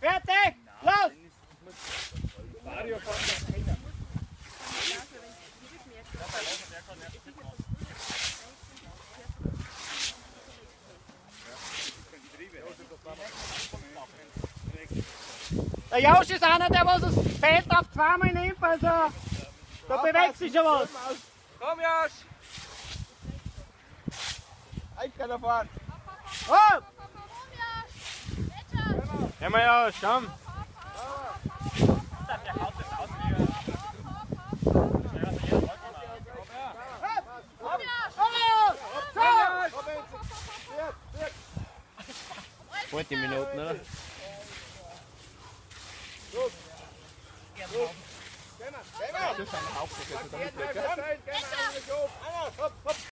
Fertig! Los! Mario fährt das Kinder. Der Josch ist einer, der was das Feld auf zweimal nimmt, also da bewegt sich schon was. Komm, Josch! Ich kann da fahren. Oh! Ja, mal Josch, komm. Die Minuten, oder? Los! Los! Geh mal! Das ist eine Hauptsache.